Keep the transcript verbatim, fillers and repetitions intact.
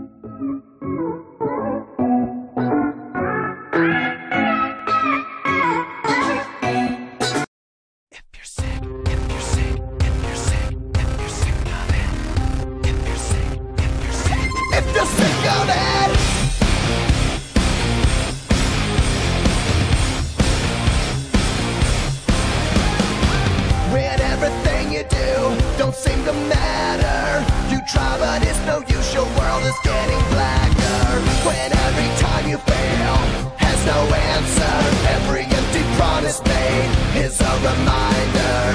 Don't seem to matter. You try, but it's no use. Your world is getting blacker. When every time you fail has no answer, every empty promise made is a reminder.